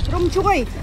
រំ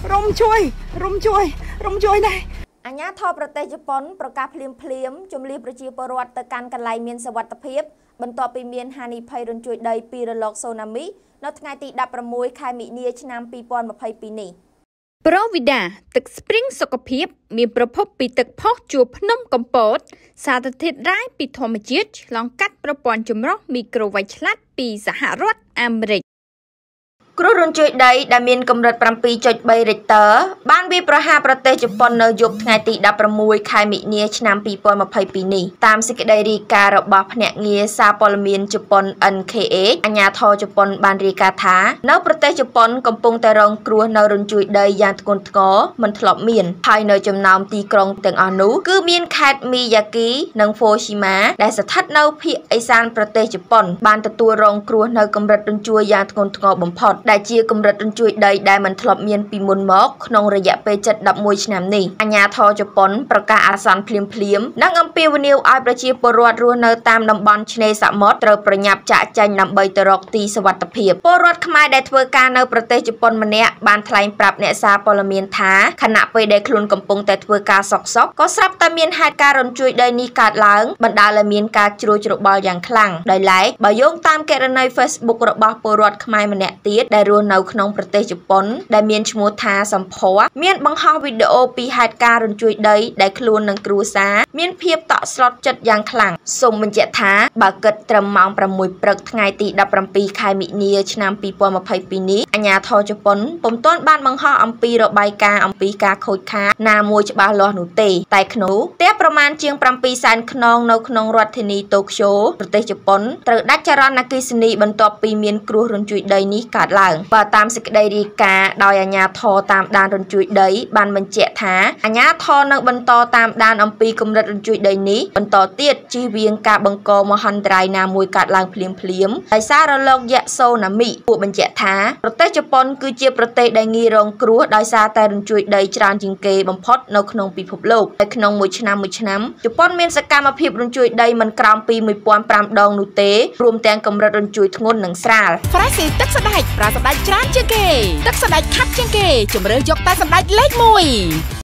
ជួយនេះអាញាធរប្រទេសជប៉ុនប្រកាសភ្លាមជំរាបប្រជាពលរដ្ឋទៅកាន់កន្លែងមានសុវត្ថិភាពបន្ទាប់ពីមានហានិភ័យរញ្ជួយដីពីរលកសូណាមីនៅថ្ងៃទី16ខែមិនិនាឆ្នាំ2022នេះប្រូវីដាទឹកស្ព្រីងសុខភាពមានប្រភពពីទឹកផុសជួរភ្នំកំពតសារធាតុរ៉ែពីធម្មជាតិឆ្លងកាត់ប្រព័ន្ធចម្រោះមីក្រូវ៉ាច់ឆ្លាតពីសហរដ្ឋអាមេរិកគ្រោះរញ្ជួយដីដែលមានកម្រិត 7.3 រិចតើបានវាយប្រហារប្រទេសជប៉ុននៅយប់ថ្ងៃទី16ខែមិនិនាឆ្នាំ2022នេះតាមសេចក្តីរាយការណ៍របស់ភ្នាក់ងារសារព័ត៌មានជប៉ុន NKH អាជ្ញាធរជប៉ុនបានរាយការណ៍ថានៅប្រទេសជប៉ុនកំពុងតែរងគ្រោះនៅរញ្ជួយដីយ៉ាងធ្ងន់ធ្ងរមិនធ្លាប់មានហើយនៅចំណោមទីក្រុងទាំងអស់នោះគឺមានខេត្តមីយ៉ាគីនិងហ្វូស៊ីម៉ាដែលស្ថិតនៅភាគឥសានប្រទេសជប៉ុនបានទទួលរងគ្រោះនៅកម្រិតរញ្ជួយយ៉ាងធ្ងន់ធ្ងរបំផុតដែលជាកម្រិតរញ្ជួយដីដែលមិនធ្លាប់មានពីមុនមកក្នុងរយៈពេល11ឆ្នាំនេះអាជ្ញាធរជប៉ុនប្រកាសអាសន្នភ្លាមនិងអំពាវនាវឲ្យប្រជាពលរដ្ឋរស់នៅតាមតំបន់ឆ្នេរសមុទ្រត្រូវប្រញាប់ចាកចេញដើម្បីទៅរកទីសុវត្ថិភាពពលរដ្ឋខ្មែរដែលធ្វើការនៅប្រទេសជប៉ុនម្នាក់បានថ្លែងប្រាប់អ្នកសារព័ត៌មានថាខណៈពេលដែលខ្លួនកំពុងតែធ្វើការសក់ក៏ស្រាប់តែមានហេតុការណ៍រញ្ជួយដីនេះកើតឡើងបណ្ដាលឲ្យមានការជ្រួលច្របល់យ៉ាងខ្លាំងដោយឡែកបើយោងតាមគណនី Facebook របស់ពលរដ្ឋខ្មែរម្នាក់ទៀតដែលរស់នៅក្នុងប្រទេសជប៉ុនដែលមានឈ្មោះថាសំភ័រមានបង្ហោះវីដេអូពីហេតុការណ៍រញ្ជួយដីដែលខ្លួននឹងគ្រួសារមានភាពតក់ស្លុតចិត្តយ៉ាងខ្លាំងសូមបញ្ជាក់ថាបើគិតត្រឹមម៉ោង 6 ព្រឹកថ្ងៃទី17ខែមិនិនាឆ្នាំ2022នេះអាជ្ញាធរជប៉ុនពុំទាន់បានបង្ហោះអំពីរបាយការណ៍អំពីការខូចខាតណាមួយច្បាស់លាស់នោះទេតែក្នុងផ្ទះប្រមាណជាង 700,000 ខ្នងនៅក្នុងរដ្ឋធានីតូក្យូប្រទេសជប៉ុនត្រូវដាច់ចរន្តអគ្គិសនីបន្ទាប់ពីមានគ្រោះរញ្ជួយដីនេះកើតឡើងបើតាមសេចក្តីរាយការណ៍ដោយអាជ្ញាធរតាមដានរញ្ជួយដីបានបញ្ជាក់ថាអាជ្ញាធរនឹងបន្តតាមដានអំពីកម្រិតរញ្ជួយដីនេះបន្តទៀតជៀសវាងការបង្កមហន្តរាយណាមួយកើតឡើងភ្លាមដោយសាររលកយក្សសូណាមីពួកបញ្ជាក់ថាប្រទេសជប៉ុនគឺជាប្រទេសដែលងាយរងគ្រោះដោយសារតែរញ្ជួយដីច្រើនជាងគេបំផុតនៅក្នុងពិភពលោកហើយក្នុងមួយឆ្នាំជប៉ុនមានសកម្មភាពរញ្ជួយដីមិនក្រោមពី 1,500 ដងនោះទេរួមទាំងកម្រិតរញ្ជួយធ្ងន់និងស្រាលហ្វ្រាស៊ីទឹកសណ្តែកប្រើសណ្តែកច្រើនជាងគេទឹកសណ្តែកខាប់ជាងគេជម្រើសយកតែសណ្តែកលេខ1